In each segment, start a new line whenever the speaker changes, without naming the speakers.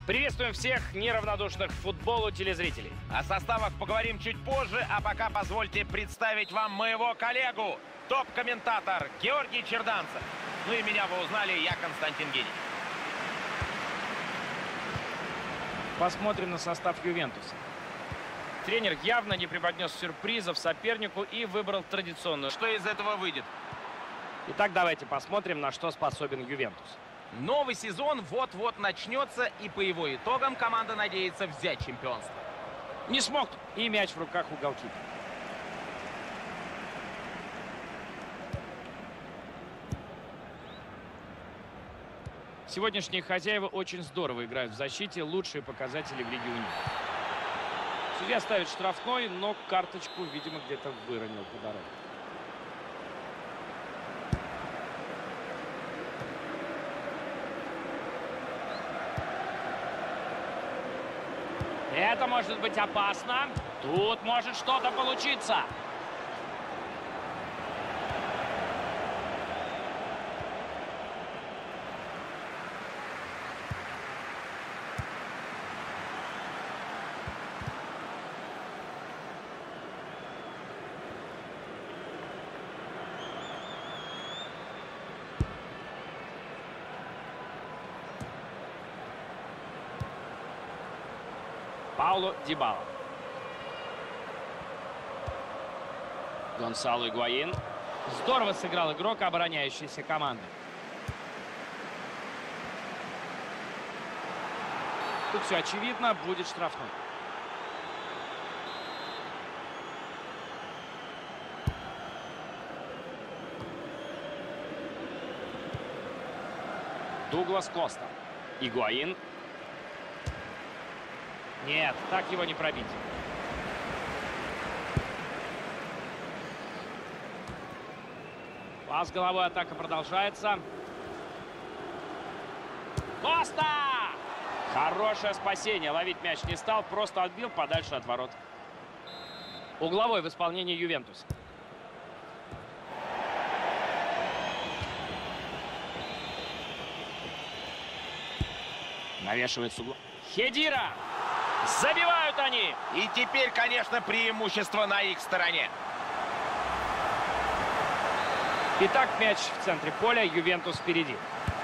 Приветствуем всех неравнодушных к футболу телезрителей.
О составах поговорим чуть позже, а пока позвольте представить вам моего коллегу, топ-комментатор Георгий Черданцев. Ну и меня вы узнали, я Константин Генич.
Посмотрим на состав Ювентуса. Тренер явно не преподнес сюрпризов сопернику и выбрал традиционную.
Что из этого выйдет?
Итак, давайте посмотрим, на что способен Ювентус.
Новый сезон вот-вот начнется, и по его итогам команда надеется взять чемпионство.
Не смог, и мяч в руках у голкипера. Сегодняшние хозяева очень здорово играют в защите, лучшие показатели в лиге у них. Судья ставит штрафной, но карточку, видимо, где-то выронил по дороге. Это может быть опасно. Тут может что-то получиться. Пауло Дибала. Гонсало Игуаин. Здорово сыграл игрок обороняющейся команды. Тут все очевидно, будет штрафной. Дуглас Коста. Игуаин. Нет, так его не пробить. Пас головой, атака продолжается. Коста! Хорошее спасение. Ловить мяч не стал, просто отбил подальше от ворот. Угловой в исполнении Ювентуса. Навешивает с угла. Хедира! Забивают они!
И теперь, конечно, преимущество на их стороне.
Итак, мяч в центре поля, Ювентус впереди.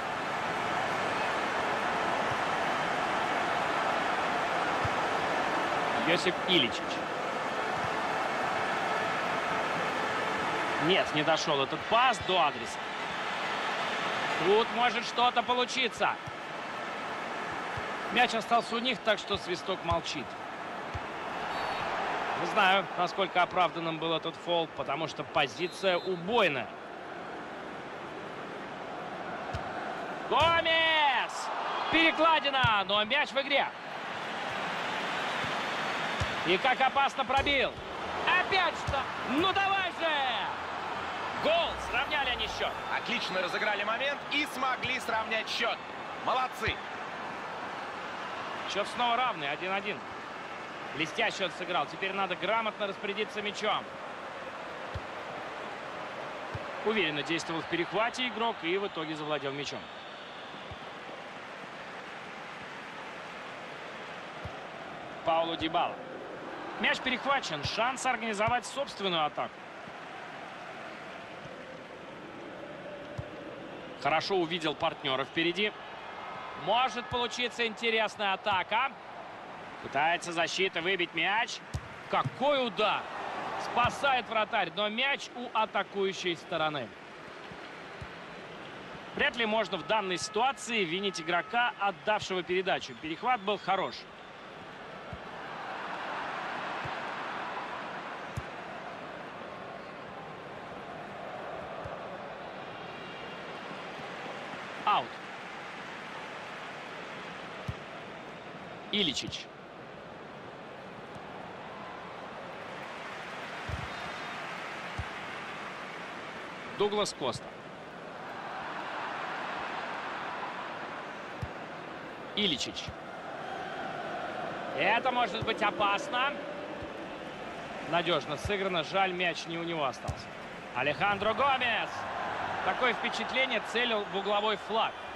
Йосип Иличич. Нет, не дошел этот пас до адреса. Тут может что-то получиться. Мяч остался у них, так что свисток молчит. Не знаю, насколько оправданным был этот фол, потому что позиция убойная. Гомес! Перекладина, но мяч в игре. И как опасно пробил. Опять что? Ну давай же! Гол! Сравняли они счет.
Отлично разыграли момент и смогли сравнять счет. Молодцы!
Счет снова равный, 1-1. Блестяще он сыграл. Теперь надо грамотно распорядиться мячом. Уверенно действовал в перехвате игрок и в итоге завладел мячом. Пауло Дибала. Мяч перехвачен. Шанс организовать собственную атаку. Хорошо увидел партнера впереди. Может получиться интересная атака. Пытается защита выбить мяч. Какой удар! Спасает вратарь, но мяч у атакующей стороны. Вряд ли можно в данной ситуации винить игрока, отдавшего передачу. Перехват был хорош. Аут. Иличич. Дуглас Коста. Иличич. Это может быть опасно. Надежно сыграно. Жаль, мяч не у него остался. Алехандро Гомес. Такое впечатление, целил в угловой флаг.